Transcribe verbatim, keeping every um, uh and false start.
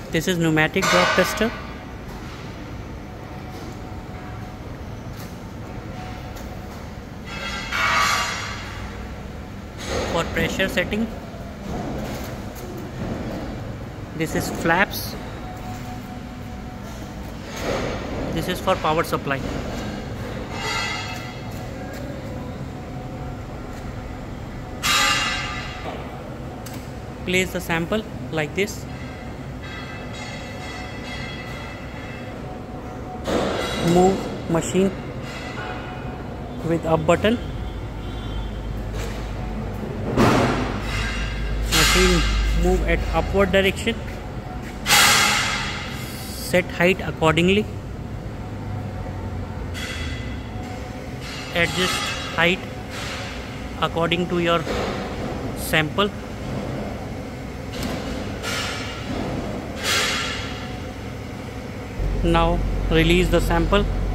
This is pneumatic drop tester. For pressure setting. This is flaps. This is for power supply. Place the sample like this. Move machine with up button. Machine move at upward direction. Set height accordingly. Adjust height according to your sample. Now release the sample.